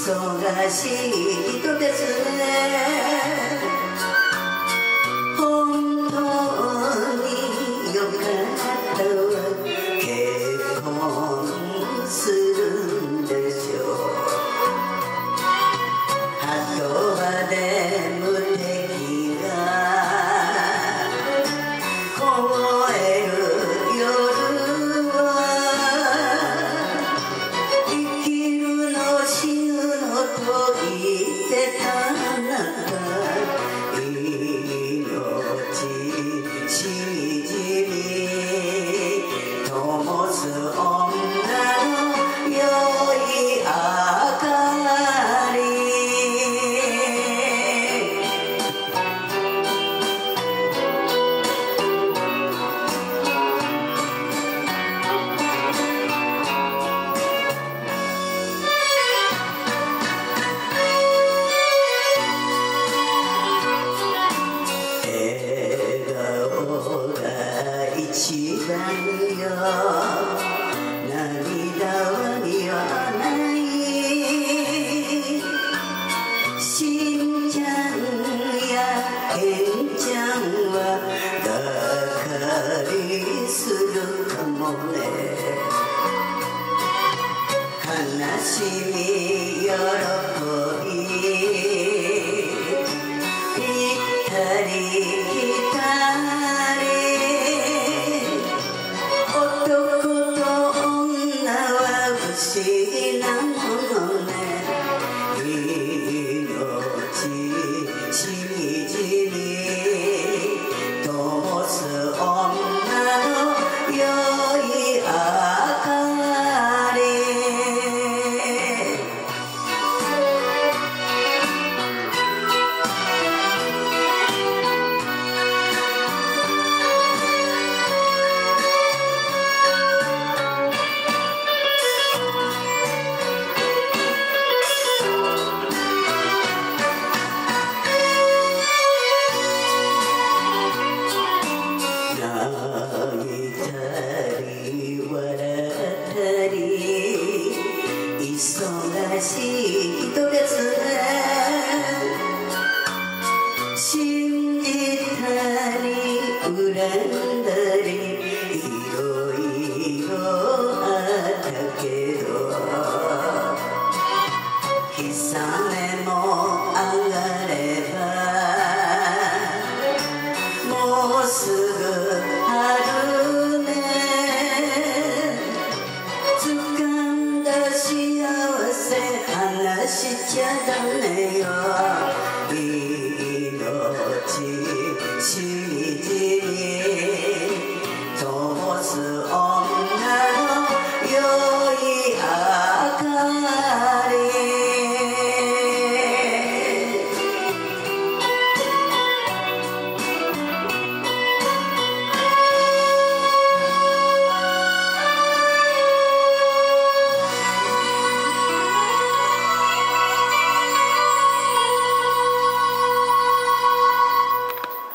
忙しい人ですね。本当によかったわ。結婚するんでしょう。あとは眠敵が凍える夜は生きるの死ぬのと言ってたなた。命しみじみ灯す女の良い明かり。一番よ、涙は言わない。しんちゃんやけんちゃんはがっかりするかもね。悲しみ喜び行ったり来たり。男と女は不思議なものね。命しみじみ灯す女の良い明かり。泣いたり笑ったり忙しい人ですね。信じたり恨んだりいろいろあったけど、日雨も上がればもうすぐ春ね。掴んだ幸せ離しちゃダメ。